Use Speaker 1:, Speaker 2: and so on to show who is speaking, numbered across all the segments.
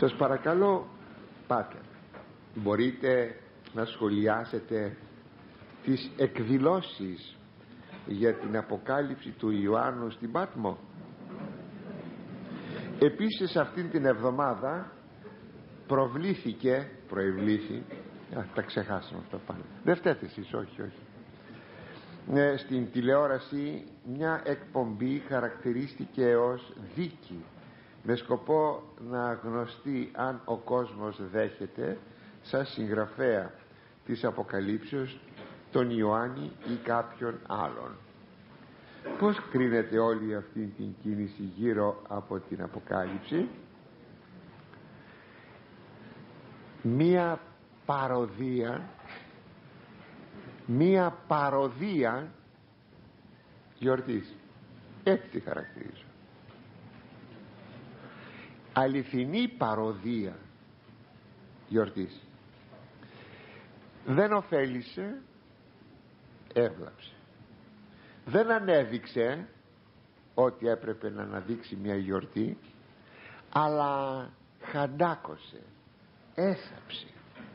Speaker 1: Σας παρακαλώ, πάτε. Μπορείτε να σχολιάσετε τις εκδηλώσεις για την αποκάλυψη του Ιωάννου στην Πάτμο. Επίσης αυτήν την εβδομάδα προευλήθη, τα ξεχάσαμε αυτά πάλι, δεν φταίτε εσείς, όχι, στην τηλεόραση μια εκπομπή χαρακτηρίστηκε ως δίκη, με σκοπό να γνωστεί αν ο κόσμος δέχεται σαν συγγραφέα της Αποκαλύψεως τον Ιωάννη ή κάποιον άλλον. Πώς κρίνεται όλη αυτή την κίνηση γύρω από την Αποκάλυψη? Μία παροδία γιορτής, έτσι τη χαρακτηρίζω. Αληθινή παροδία γιορτής. Δεν ωφέλησε, έβλαψε. Δεν ανέδειξε ότι έπρεπε να αναδείξει μια γιορτή, αλλά χαντάκωσε, έσαψε.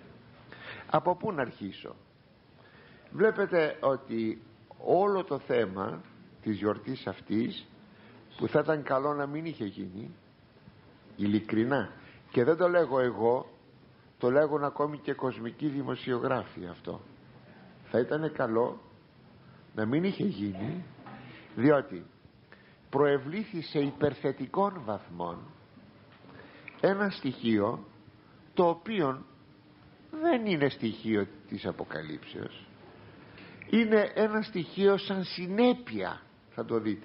Speaker 1: Από πού να αρχίσω? Βλέπετε ότι όλο το θέμα της γιορτής αυτής, που θα ήταν καλό να μην είχε γίνει, ειλικρινά, και δεν το λέγω εγώ, το λέγουν ακόμη και κοσμικοί δημοσιογράφοι, αυτό θα ήταν καλό να μην είχε γίνει, διότι προευλήθη σε υπερθετικών βαθμών ένα στοιχείο το οποίο δεν είναι στοιχείο της Αποκαλύψεως, είναι ένα στοιχείο σαν συνέπεια, θα το δείτε,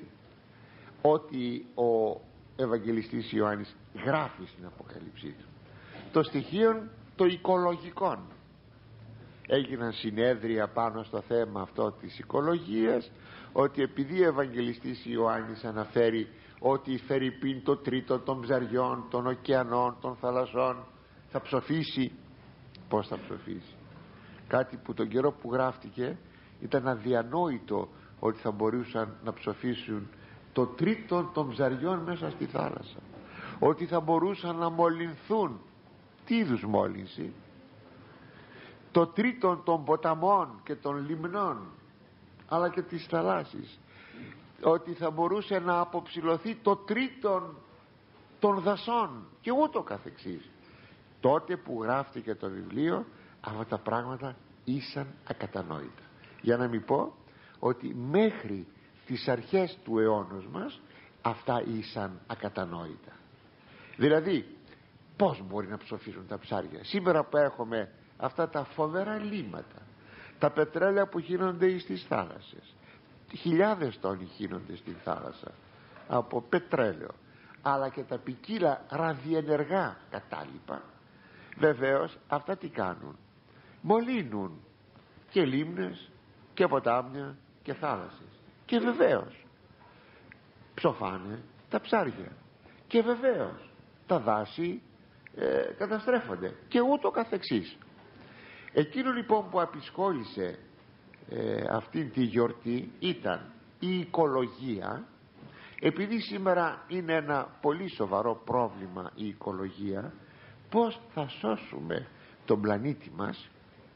Speaker 1: ότι ο Ευαγγελιστής Ιωάννης γράφει στην Αποκαλύψή του το στοιχείο το οικολογικό. Έγιναν συνέδρια πάνω στο θέμα αυτό της οικολογίας, ότι επειδή ο Ευαγγελιστής Ιωάννης αναφέρει ότι φερειπίν το τρίτο των ψαριών, των ωκεανών, των θαλασσών θα ψοφήσει. Πώς θα ψοφήσει? Κάτι που τον καιρό που γράφτηκε ήταν αδιανόητο, ότι θα μπορούσαν να ψοφήσουν το τρίτο των ψαριών μέσα στη θάλασσα, ότι θα μπορούσαν να μολυνθούν. Τι είδους μόλυνση? Το τρίτο των ποταμών και των λιμνών, αλλά και της θαλάσσης, ότι θα μπορούσε να αποψηλωθεί το τρίτο των δασών και ούτω καθεξής. Τότε που γράφτηκε το βιβλίο, αυτά τα πράγματα ήσαν ακατανόητα, για να μην πω ότι μέχρι τις αρχές του αιώνος μας αυτά ήσαν ακατανόητα. Δηλαδή, πώς μπορεί να ψοφήσουν τα ψάρια σήμερα που έχουμε αυτά τα φοβερά λίμματα, τα πετρέλαια που γίνονται στις θάλασσες, χιλιάδες τόνοι γίνονται στη θάλασσα από πετρέλαιο, αλλά και τα ποικίλα ραδιενεργά κατάλοιπα. Βεβαίως αυτά τι κάνουν? Μολύνουν και λίμνες και ποτάμια και θάλασσες, και βεβαίως ψοφάνε τα ψάρια, και βεβαίως τα δάση καταστρέφονται και ούτω καθεξής. Εκείνο λοιπόν που απεισχόλησε αυτήν τη γιορτή ήταν η οικολογία, επειδή σήμερα είναι ένα πολύ σοβαρό πρόβλημα η οικολογία, πώς θα σώσουμε τον πλανήτη μας.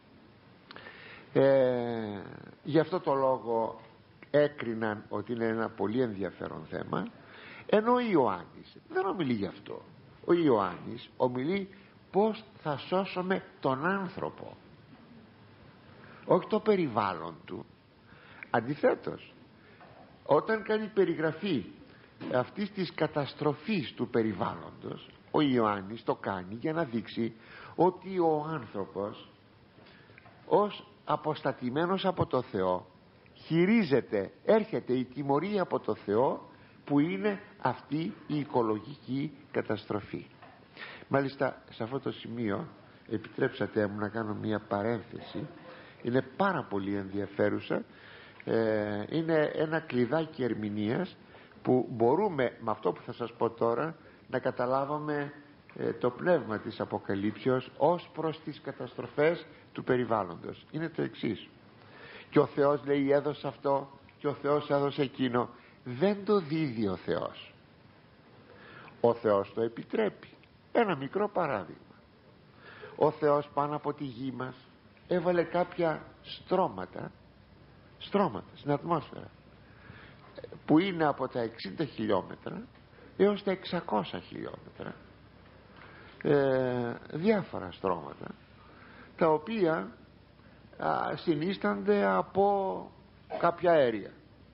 Speaker 1: Γι' αυτό το λόγο έκριναν ότι είναι ένα πολύ ενδιαφέρον θέμα, ενώ ο Ιωάννης δεν ομιλεί γι' αυτό. Ο Ιωάννης ομιλεί πώς θα σώσουμε τον άνθρωπο, όχι το περιβάλλον του. Αντιθέτως, όταν κάνει περιγραφή αυτής της καταστροφής του περιβάλλοντος, ο Ιωάννης το κάνει για να δείξει ότι ο άνθρωπος, ως αποστατημένος από το Θεό, χειρίζεται, έρχεται η τιμωρία από το Θεό, που είναι αυτή η οικολογική καταστροφή. Μάλιστα σε αυτό το σημείο επιτρέψατε μου να κάνω μια παρένθεση, είναι πάρα πολύ ενδιαφέρουσα, είναι ένα κλειδάκι ερμηνείας που μπορούμε με αυτό που θα σας πω τώρα να καταλάβουμε το πνεύμα της Αποκαλύψεως ως προς τις καταστροφές του περιβάλλοντος. Είναι το εξής: και ο Θεός, λέει, έδωσε αυτό και ο Θεός έδωσε εκείνο. Δεν το δίδει ο Θεός. Ο Θεός το επιτρέπει. Ένα μικρό παράδειγμα. Ο Θεός πάνω από τη γη μας έβαλε κάποια στρώματα στην ατμόσφαιρα, που είναι από τα 60 χιλιόμετρα έως τα 600 χιλιόμετρα, διάφορα στρώματα, τα οποία συνίστανται από κάποια αέρια.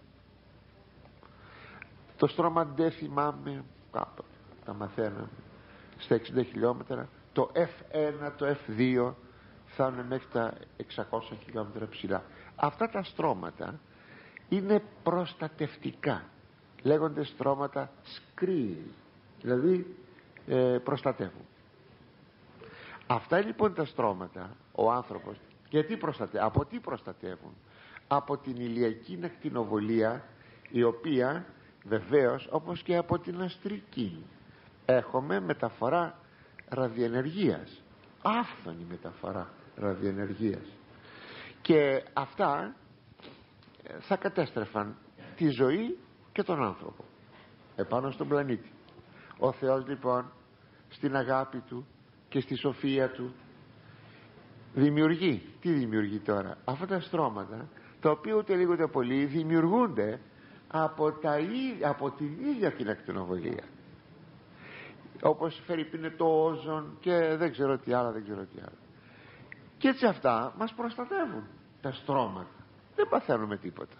Speaker 1: Το στρώμα δεν θυμάμαι, κάπου τα μαθαίναμε, στα 60 χιλιόμετρα, το F1, το F2 φτάνουν μέχρι τα 600 χιλιόμετρα ψηλά. Αυτά τα στρώματα είναι προστατευτικά, λέγονται στρώματα screen, δηλαδή προστατεύουν. Αυτά λοιπόν τα στρώματα ο άνθρωπος από τι προστατεύουν? Από την ηλιακή ακτινοβολία, η οποία βεβαίως, όπως και από την αστρική, έχουμε μεταφορά ραδιενεργίας, άφθονη μεταφορά ραδιενεργίας, και αυτά θα κατέστρεφαν τη ζωή και τον άνθρωπο επάνω στον πλανήτη. Ο Θεός λοιπόν στην αγάπη Του και στη σοφία Του δημιουργεί. Τι δημιουργεί τώρα? Αυτά τα στρώματα, τα οποία ούτε λίγο ούτε πολύ δημιουργούνται από την ίδια την ακτινοβολία, όπως φερειπίνε το όζον και δεν ξέρω τι άλλα. Και έτσι αυτά μας προστατεύουν τα στρώματα, δεν παθαίνουμε τίποτα.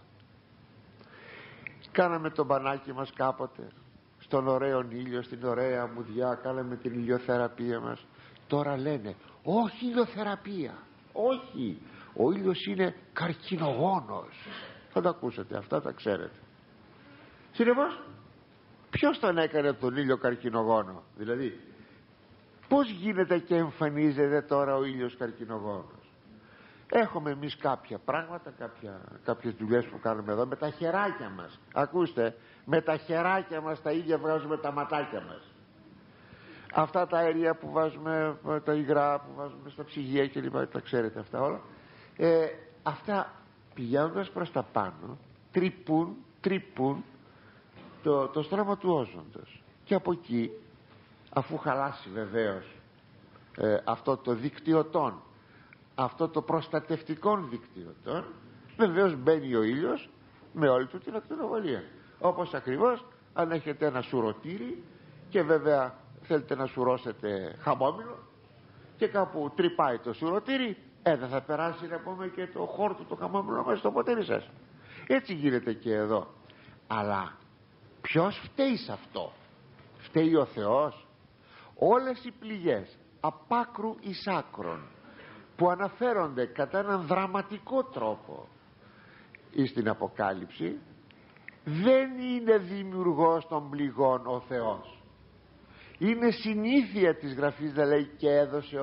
Speaker 1: Κάναμε το μπανάκι μας κάποτε στον ωραίο ήλιο, στην ωραία αμμουδιά, κάναμε την ηλιοθεραπεία μας. Τώρα λένε όχι ηλιοθεραπεία, όχι, ο ήλιος είναι καρκινογόνος. Θα τα ακούσετε αυτά, τα ξέρετε. Συνεπώς, ποιος τον έκανε τον ήλιο καρκινογόνο? Δηλαδή, πώς γίνεται και εμφανίζεται τώρα ο ήλιος καρκινογόνος? Έχουμε εμείς κάποια πράγματα, κάποιες δουλειές που κάνουμε εδώ με τα χεράκια μας. Ακούστε, με τα χεράκια μας τα ίδια βγάζουμε τα ματάκια μας. Αυτά τα αέρια που βάζουμε, τα υγρά που βάζουμε στα ψυγεία και λοιπά, τα ξέρετε αυτά όλα. Αυτά πηγαίνοντας προς τα πάνω τρυπούν το στρώμα του όζοντος, και από εκεί, αφού χαλάσει βεβαίως αυτό το δικτυωτόν, αυτό το προστατευτικό δικτυωτόν, βεβαίως μπαίνει ο ήλιος με όλη του την ακτινοβολία. Όπως ακριβώς αν έχετε ένα σουρωτήρι και βέβαια θέλετε να σουρώσετε χαμόμηλο και κάπου τρυπάει το σουρωτήρι, δεν θα περάσει να πούμε και το χόρτο το χαμόμηλο μέσα στο ποτήρι σας. Έτσι γίνεται και εδώ. Αλλά ποιος φταίει σε αυτό? Φταίει ο Θεός? Όλες οι πληγές απ' άκρου εις άκρον που αναφέρονται κατά έναν δραματικό τρόπο στην Αποκάλυψη, δεν είναι δημιουργός των πληγών ο Θεός. Είναι συνήθεια της Γραφής να λέει και έδωσε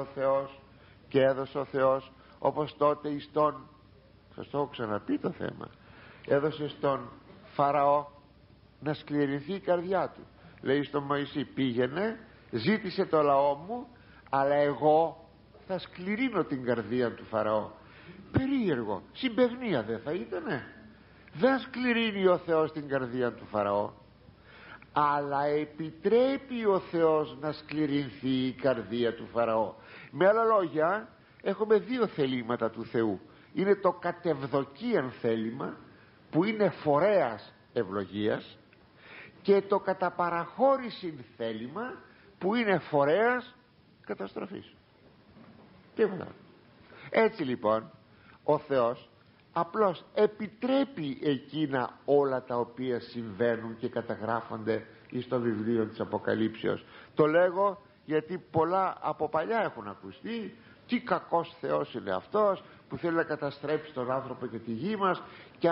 Speaker 1: ο Θεός, όπως τότε εις τον, σας το έχω ξαναπεί το θέμα, έδωσε στον Φαραώ να σκληρυνθεί η καρδιά του. Λέει στον Μωυσή, πήγαινε, ζήτησε το λαό μου, αλλά εγώ θα σκληρύνω την καρδία του Φαραώ. Περίεργο, συμπαιχνία δεν θα ήτανε? Δεν σκληρύνει ο Θεός την καρδία του Φαραώ, αλλά επιτρέπει ο Θεός να σκληρυνθεί η καρδία του Φαραώ. Με άλλα λόγια, έχουμε δύο θελήματα του Θεού. Είναι το κατευδοκίαν θέλημα, που είναι φορέας ευλογίας, και το καταπαραχώρηση θέλημα, που είναι φορέας καταστροφής. Τίποτα. Έτσι λοιπόν ο Θεός απλώς επιτρέπει εκείνα όλα τα οποία συμβαίνουν και καταγράφονται στο βιβλίο της Αποκαλύψεως. Το λέγω γιατί πολλά από παλιά έχουν ακουστεί. Τι κακός Θεός είναι αυτός που θέλει να καταστρέψει τον άνθρωπο και τη γη μας, και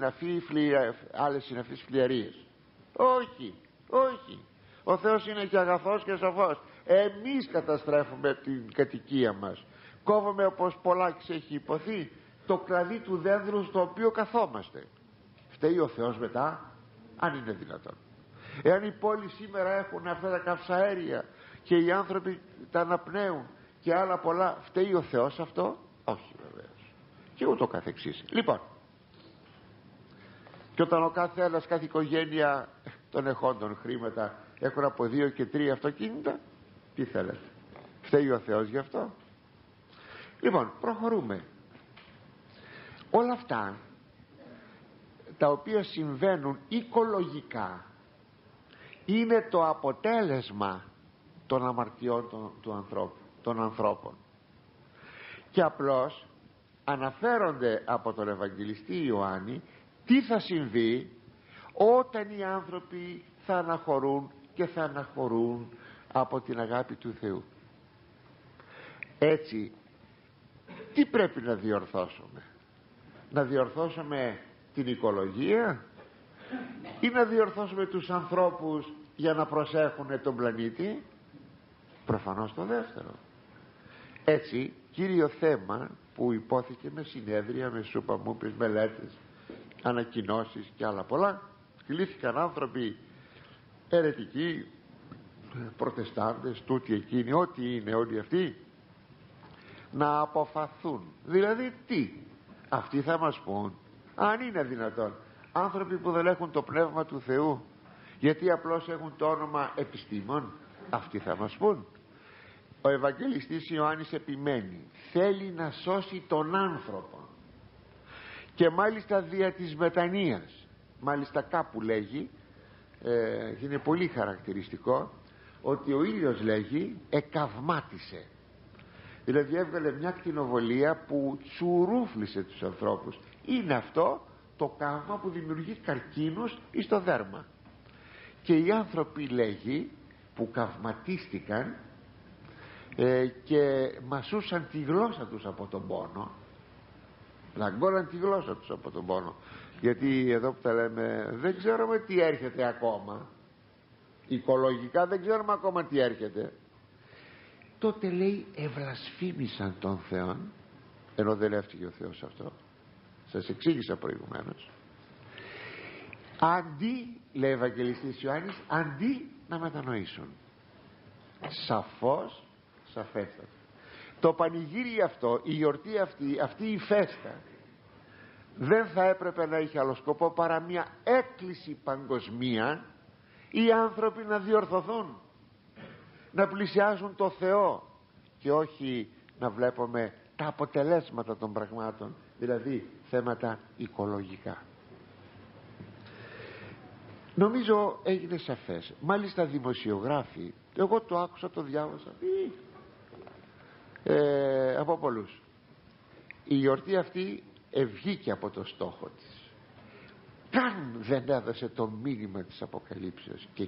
Speaker 1: άλλες συναφείς φλιαρίες. Όχι, ο Θεός είναι και αγαθός και σοφός. Εμείς καταστρέφουμε την κατοικία μας. Κόβουμε, όπως πολλάκις έχει υποθεί, το κλαδί του δένδρου στο οποίο καθόμαστε. Φταίει ο Θεός μετά? Αν είναι δυνατόν? Εάν οι πόλεις σήμερα έχουν αυτά τα καυσαέρια και οι άνθρωποι τα αναπνέουν και άλλα πολλά, φταίει ο Θεός αυτό? Όχι βεβαίως. Και ούτω καθεξής. Λοιπόν, και όταν ο κάθε ένας, κάθε οικογένεια των εχόντων χρήματα έχουν από 2 και 3 αυτοκίνητα, Τι θέλετε, φταίει ο Θεός γι' αυτό? Λοιπόν, προχωρούμε. Όλα αυτά τα οποία συμβαίνουν οικολογικά είναι το αποτέλεσμα των αμαρτιών των ανθρώπων, και απλώς αναφέρονται από τον Ευαγγελιστή Ιωάννη τι θα συμβεί όταν οι άνθρωποι θα αναχωρούν και θα αναχωρούν από την αγάπη του Θεού. Έτσι, τι πρέπει να διορθώσουμε? Να διορθώσουμε την οικολογία ή να διορθώσουμε τους ανθρώπους για να προσέχουν τον πλανήτη? Προφανώς το δεύτερο. Έτσι, κύριο θέμα που υπόθηκε με συνέδρια, με σουπαμούπες, μελέτες, ανακοινώσεις και άλλα πολλά, κλήθηκαν άνθρωποι αιρετικοί, προτεστάντες, τούτοι εκείνοι, ό,τι είναι όλοι αυτοί, να αποφαθούν. Δηλαδή τι? Αυτοί θα μας πούν, αν είναι δυνατόν, άνθρωποι που δεν έχουν το πνεύμα του Θεού, γιατί απλώς έχουν το όνομα επιστήμων, αυτοί θα μας πούν. Ο Ευαγγελιστής Ιωάννης επιμένει, θέλει να σώσει τον άνθρωπο, και μάλιστα δια της μετανοίας. Μάλιστα κάπου λέγει, είναι πολύ χαρακτηριστικό, ότι ο ήλιος, λέγει, εκαυμάτισε. Δηλαδή έβγαλε μια κτηνοβολία που τσουρούφλησε τους ανθρώπους. Είναι αυτό το καύμα που δημιουργεί καρκίνους εις το δέρμα. Και οι άνθρωποι, λέγει, που καυματίστηκαν και μασούσαν τη γλώσσα τους από τον πόνο, λαγκώναν τη γλώσσα τους από τον πόνο, γιατί εδώ που τα λέμε δεν ξέρουμε τι έρχεται ακόμα, οικολογικά δεν ξέρουμε ακόμα τι έρχεται. Τότε, λέει, ευλασφήμισαν τον Θεό, ενώ δεν έφτυγε ο Θεός αυτό, σας εξήγησα προηγουμένως. Αντί, λέει ο Ευαγγελιστής Ιωάννης, αντί να μετανοήσουν. Σαφώς, σαφέστατα, το πανηγύρι αυτό, η γιορτή αυτή η φέστα, δεν θα έπρεπε να έχει άλλο σκοπό παρά μια έκκληση παγκοσμία οι άνθρωποι να διορθωθούν, να πλησιάζουν το Θεό, και όχι να βλέπουμε τα αποτελέσματα των πραγμάτων, δηλαδή θέματα οικολογικά. Νομίζω έγινε σαφές. Μάλιστα δημοσιογράφοι, εγώ το άκουσα, το διάβασα από πολλούς, η γιορτή αυτή βγήκε από το στόχο της, καν δεν έδωσε το μήνυμα της Αποκαλύψεως, και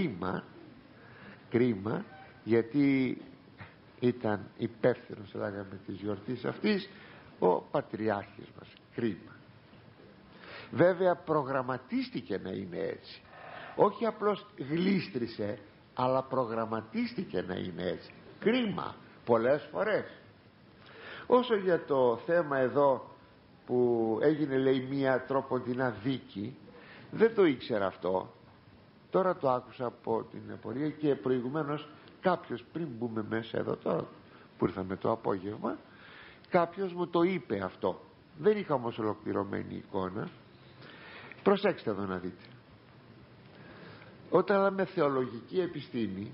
Speaker 1: κρίμα, γιατί ήταν υπεύθυνος, λέγαμε, της γιορτής αυτής ο Πατριάρχης μας. Κρίμα. Βέβαια προγραμματίστηκε να είναι έτσι, όχι απλώς γλίστρισε, αλλά προγραμματίστηκε να είναι έτσι. Κρίμα πολλές φορές. Όσο για το θέμα εδώ που έγινε, λέει, μία τρόποντινά δίκη, δεν το ήξερα αυτό, τώρα το άκουσα από την απορία, και προηγουμένως κάποιος, πριν μπούμε μέσα εδώ τώρα που ήρθαμε το απόγευμα, κάποιος μου το είπε αυτό. Δεν είχα όμως ολοκληρωμένη εικόνα. Προσέξτε εδώ να δείτε. Όταν λέμε θεολογική επιστήμη,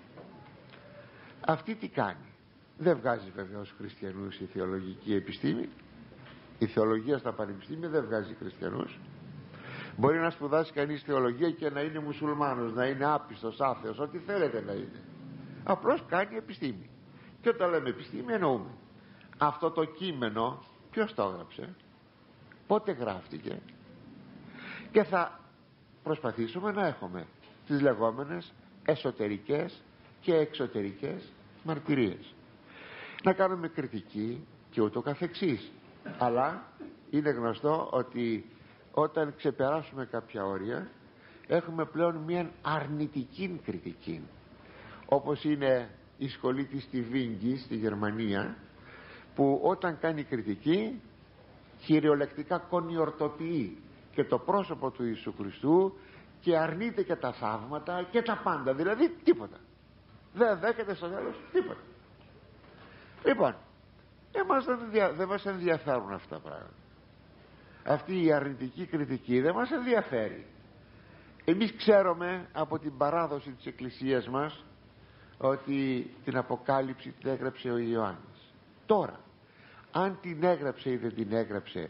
Speaker 1: αυτή τι κάνει? Δεν βγάζει βεβαίως χριστιανούς η θεολογική επιστήμη. Η θεολογία στα πανεπιστήμια δεν βγάζει χριστιανούς. Μπορεί να σπουδάσει κανείς θεολογία και να είναι μουσουλμάνος, να είναι άπιστος, άθεος, ό,τι θέλετε να είναι. Απλώς κάνει επιστήμη. Και όταν λέμε επιστήμη εννοούμε αυτό το κείμενο ποιος το έγραψε, πότε γράφτηκε, και θα προσπαθήσουμε να έχουμε τις λεγόμενες εσωτερικές και εξωτερικές μαρτυρίες, να κάνουμε κριτική και ούτω καθεξής. Αλλά είναι γνωστό ότι όταν ξεπεράσουμε κάποια όρια έχουμε πλέον μια αρνητική κριτική, όπως είναι η σχολή της Τιβίνγκη στη Γερμανία, που όταν κάνει κριτική κυριολεκτικά κονιορτοποιεί και το πρόσωπο του Ιησού Χριστού και αρνείται και τα θαύματα και τα πάντα, δηλαδή τίποτα, δεν δέχεται στο τέλος τίποτα. Λοιπόν, εμάς δεν μας ενδιαφέρουν αυτά τα πράγματα. Αυτή η αρνητική κριτική δεν μας ενδιαφέρει. Εμείς ξέρουμε από την παράδοση της Εκκλησίας μας ότι την Αποκάλυψη την έγραψε ο Ιωάννης. Τώρα αν την έγραψε ή δεν την έγραψε,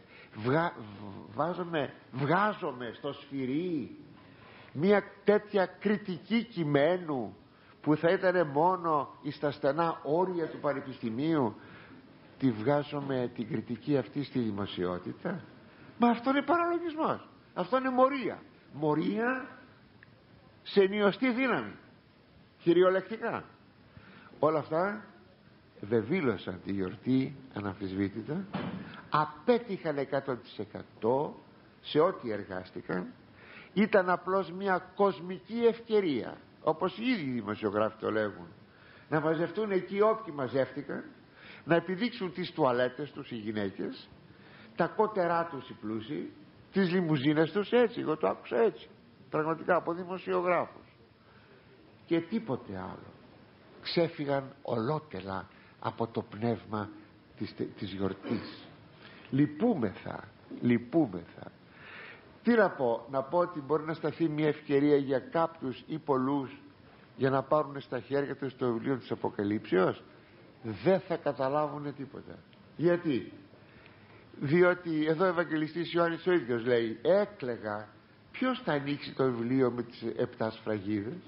Speaker 1: βγάζομαι στο σφυρί μια τέτοια κριτική κειμένου που θα ήταν μόνο στα στενά όρια του πανεπιστημίου, τη βγάζουμε την κριτική αυτή στη δημοσιότητα? Μα αυτό είναι παραλογισμός, αυτό είναι μορία. Μορία σε νιωστή δύναμη, κυριολεκτικά. Όλα αυτά βεβήλωσαν τη γιορτή αναμφισβήτητα, απέτυχαν 100% σε ό,τι εργάστηκαν. Ήταν απλώς μια κοσμική ευκαιρία, όπως ήδη οι δημοσιογράφοι το λέγουν, να μαζευτούν εκεί όποιοι μαζεύτηκαν, να επιδείξουν τις τουαλέτες τους οι γυναίκες, τα κότερά τους οι πλούσιοι, τις λιμουζίνες τους. Έτσι, εγώ το άκουσα έτσι, πραγματικά, από δημοσιογράφους, και τίποτε άλλο. Ξέφυγαν ολότελα από το πνεύμα της γιορτής. Λυπούμεθα. Τι να πω ότι μπορεί να σταθεί μια ευκαιρία για κάποιους ή πολλούς για να πάρουν στα χέρια τους το βιβλίο της Αποκαλύψεως. Δεν θα καταλάβουν τίποτα. Γιατί? Διότι εδώ ο Ευαγγελιστής Ιωάννης ο ίδιος λέει, έκλαιγα ποιος θα ανοίξει το βιβλίο με τις 7 σφραγίδες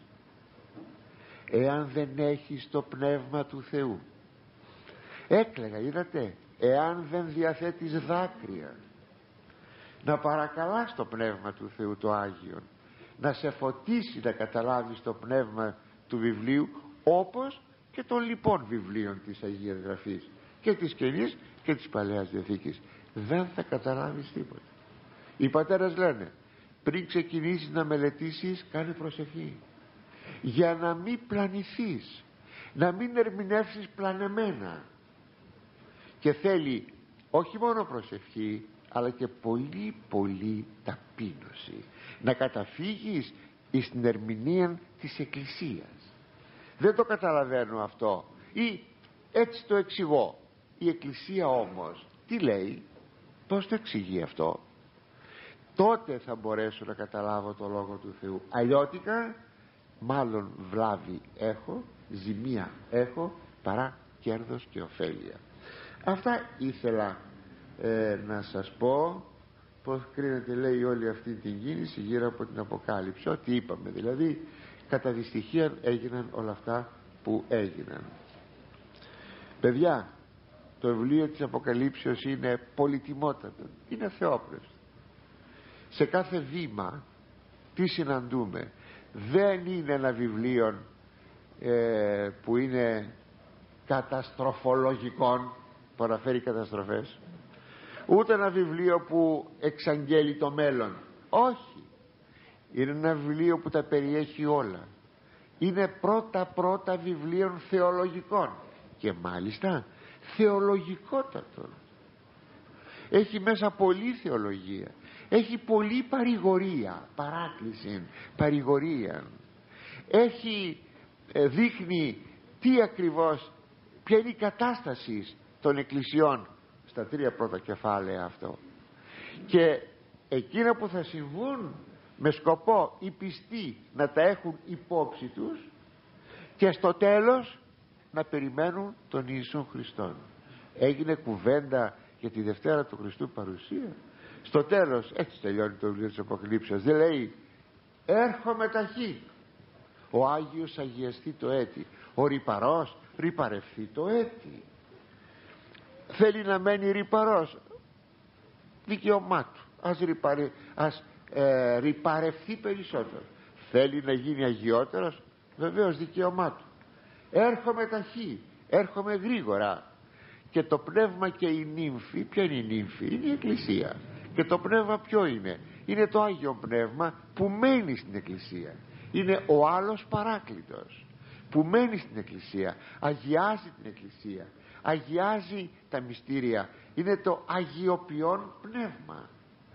Speaker 1: εάν δεν έχεις το πνεύμα του Θεού. Έκλαιγα, είδατε, εάν δεν διαθέτεις δάκρυα να παρακαλάς το πνεύμα του Θεού το Άγιον να σε φωτίσει να καταλάβεις το πνεύμα του βιβλίου, όπως και των λοιπών βιβλίων της Αγίας Γραφής, και της Καινής και της Παλαιάς Διαθήκης. Δεν θα καταλάβεις τίποτα. Οι πατέρες λένε, πριν ξεκινήσεις να μελετήσεις, κάνε προσευχή, για να μην πλανηθείς, να μην ερμηνεύσεις πλανεμένα. Και θέλει όχι μόνο προσευχή, αλλά και πολύ ταπείνωση, να καταφύγεις στην ερμηνεία της Εκκλησίας. Δεν το καταλαβαίνω αυτό, ή έτσι το εξηγώ. Η Εκκλησία όμως τι λέει? Πώς το εξηγεί αυτό? Τότε θα μπορέσω να καταλάβω το Λόγο του Θεού. Αλλιώτικα μάλλον βλάβη έχω, ζημία έχω, παρά κέρδος και ωφέλεια. Αυτά ήθελα να σας πω, πως κρίνεται, λέει, όλη αυτή την κίνηση γύρω από την Αποκάλυψη. Ό,τι είπαμε δηλαδή, κατά δυστυχία έγιναν όλα αυτά που έγιναν. Παιδιά, το βιβλίο της Αποκαλύψεως είναι πολυτιμότατο, είναι θεόπνευστο. Σε κάθε βήμα τι συναντούμε? Δεν είναι ένα βιβλίο που είναι καταστροφολογικών, που αναφέρει καταστροφές, ούτε ένα βιβλίο που εξαγγέλει το μέλλον. Όχι, είναι ένα βιβλίο που τα περιέχει όλα. Είναι πρώτα βιβλίων θεολογικών, και μάλιστα θεολογικότατο. Έχει μέσα πολλή θεολογία, έχει πολλή παρηγορία, παράκληση, παρηγορία. Έχει, δείχνει τι ακριβώς, ποια είναι η κατάσταση των εκκλησιών στα 3 πρώτα κεφάλαια αυτό, και εκείνα που θα συμβούν, με σκοπό οι πιστοί να τα έχουν υπόψη τους, και στο τέλος να περιμένουν τον Ιησού Χριστόν. Έγινε κουβέντα για τη Δευτέρα του Χριστού παρουσία. Στο τέλος, έτσι τελειώνει το βιβλίο της Αποκαλύψεως, δεν λέει έρχομαι ταχύ, ο Άγιος αγιαστεί το έτη, ο ρυπαρός ρυπαρευθεί το έτη. Θέλει να μένει ρυπαρός, δικαίωμά του, ας ρυπαρευθεί περισσότερο. Θέλει να γίνει αγιότερος, βεβαίως δικαίωμά του. Έρχομαι ταχύ, έρχομαι γρήγορα. Και το πνεύμα και η νύμφη, ποια είναι η νύμφη? Είναι η Εκκλησία. Και το πνεύμα ποιο είναι? Είναι το Άγιο Πνεύμα που μένει στην Εκκλησία. Είναι ο άλλος Παράκλητος που μένει στην Εκκλησία, αγιάζει την Εκκλησία, αγιάζει τα μυστήρια. Είναι το αγιοποιόν πνεύμα.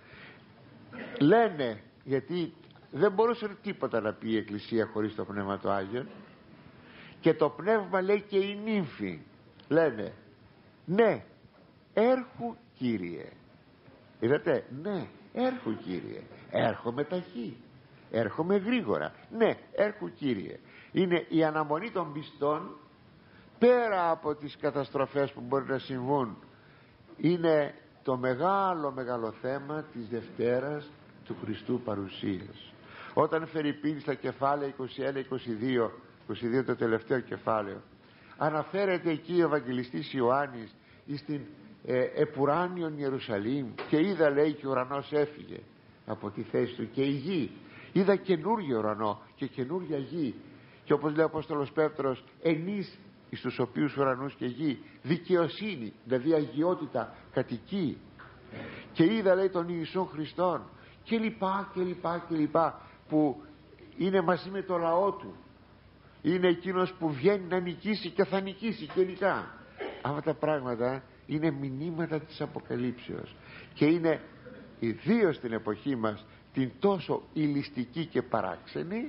Speaker 1: Λένε, γιατί δεν μπορούσε τίποτα να πει η Εκκλησία χωρίς το Πνεύμα το Άγιο, και το πνεύμα λέει και η νύμφη λένε ναι, έρχου Κύριε. Είδατε, ναι, έρχου Κύριε, έρχομαι ταχύ, έρχομαι γρήγορα, ναι, έρχου Κύριε. Είναι η αναμονή των πιστών πέρα από τις καταστροφές που μπορεί να συμβούν. Είναι το μεγάλο θέμα της Δευτέρας του Χριστού παρουσίας. Όταν φερειπίν στα κεφάλαια 21-22 το τελευταίο κεφάλαιο, αναφέρεται εκεί ο Ευαγγελιστής Ιωάννης στην επουράνιον Ιερουσαλήμ, και είδα, λέει, και ο ουρανός έφυγε από τη θέση του και η γη. Είδα καινούργιο ουρανό και καινούργια γη, και όπως λέει ο Απόστολος Πέτρος, ενείς εις τους οποίους ουρανούς και γη δικαιοσύνη, δηλαδή αγιότητα, κατοικεί. Και είδα, λέει, τον Ιησούν Χριστόν, και λοιπά, που είναι μαζί με το λαό του. Είναι εκείνος που βγαίνει να νικήσει και θα νικήσει κλπ. Αυτά τα πράγματα είναι μηνύματα της Αποκαλύψεως, και είναι ιδίως στην εποχή μας, την τόσο ηλιστική και παράξενη,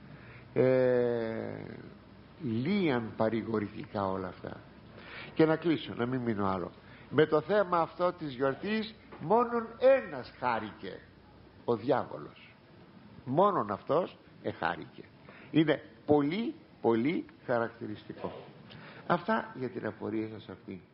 Speaker 1: λίαν παρηγορητικά όλα αυτά. Και να κλείσω, να μην μείνω άλλο. Με το θέμα αυτό της γιορτής μόνον ένας χάρηκε, ο διάβολος. Μόνον αυτός εχάρηκε. Είναι πολύ χαρακτηριστικό. Αυτά για την απορία σας αυτή.